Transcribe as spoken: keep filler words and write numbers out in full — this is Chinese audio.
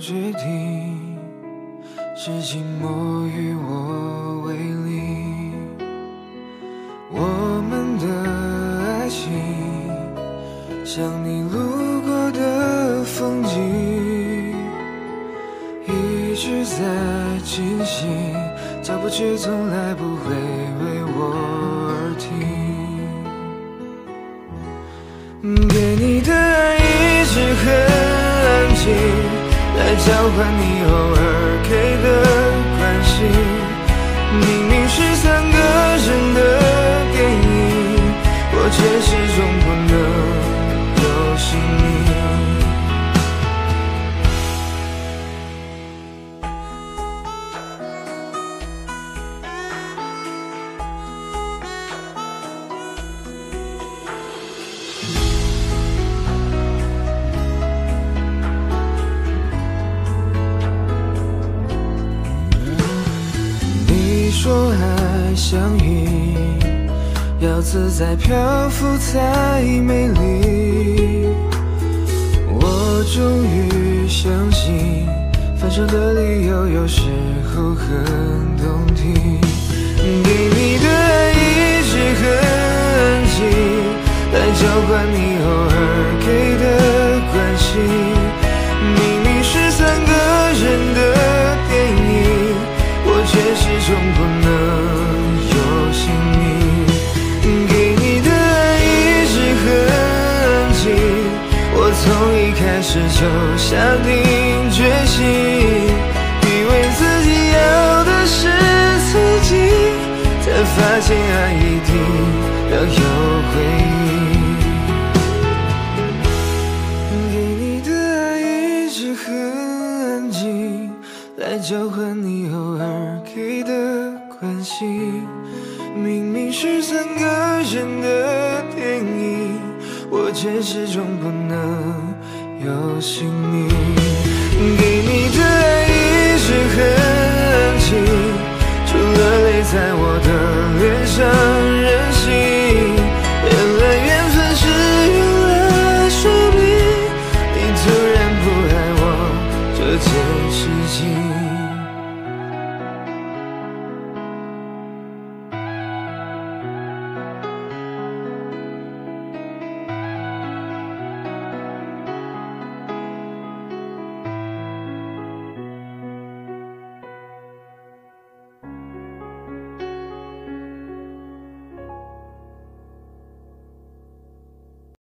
决定，是寂寞与我为邻。我们的爱情像你路过的风景，一直在进行，脚步却从来不会为我而停。给你的爱一直很安静，来交换你偶尔给的关心。明明是三个人的电影，我却始终不能有姓名。说爱像云，要自在漂浮才美丽。我终于相信，分手的理由有时候很动听。给你的爱一直很安静，来交换你偶尔给的关心。明明是三个人的电影，我却始终不能有姓名。给你的爱一直很安静，我从一开始就下定决心，以为自己要的是刺激，才发现爱一定要有回应。给你的爱一直很安静，来交换你偶尔给的关心。明明是三个人的电影，我却始终不能有姓名。给你的爱一直很安静，除了泪在我的脸上任性。原来缘分是用来说明你突然不爱我这件事情。